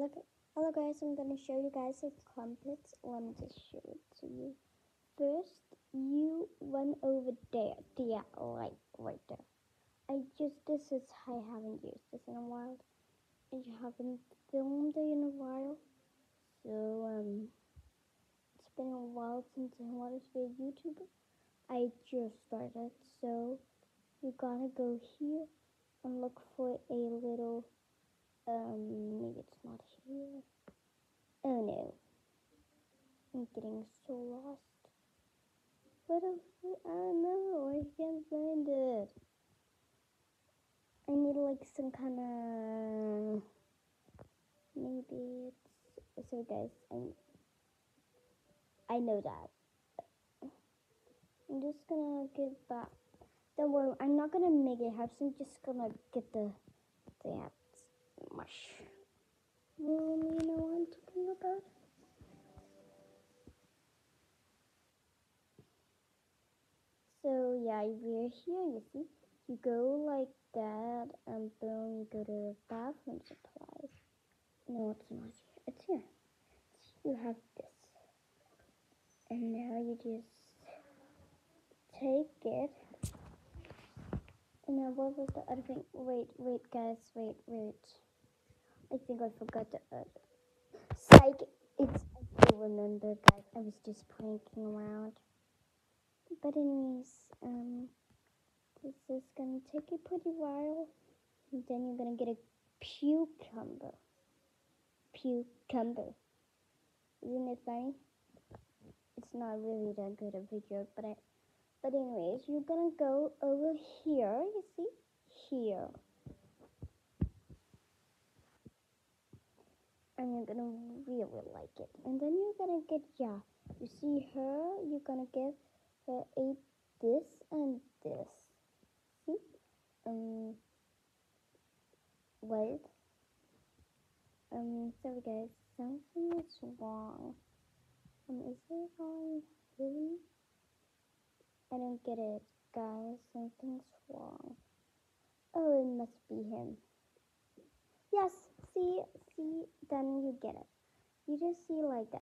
Hello guys, I'm gonna show you guys a crumpets. Let me just show it to you. First, you run over there. Yeah, right there. This is, I haven't used this in a while. I haven't filmed it in a while. So, it's been a while since I wanted to be a YouTuber. I just started, so you gotta go here and look for a little, maybe it's not here. Oh no. I'm getting so lost. What if, oh no, I can't find it. I need like some kind of, maybe it's, so guys, I know that. I'm just gonna get back. Don't worry, I'm not gonna make it house, I'm just gonna get that mush. Well, you know what I'm talking about? So yeah, we're here, you see. You go like that, and boom, you go to bathroom supplies. No, it's not here. It's here. You have this. And now you just take it. And now what was the other thing? Wait, guys, wait. I think I forgot the other. Psych, I still remember, guys. I was just pranking around. But anyways, this is gonna take a pretty while. And then you're gonna get a cucumber. Cucumber. Isn't it funny? It's not really that good of a joke, but anyways, you're gonna go over here, you see? Here. And you're gonna really like it. And then you're gonna get, yeah, you see her, you're gonna give her this and this. See? Wait. Sorry guys, something is wrong. Is it on him? I don't get it, guys. Something's wrong. Oh, it must be him. Yes, see, then you get it. You just see like that.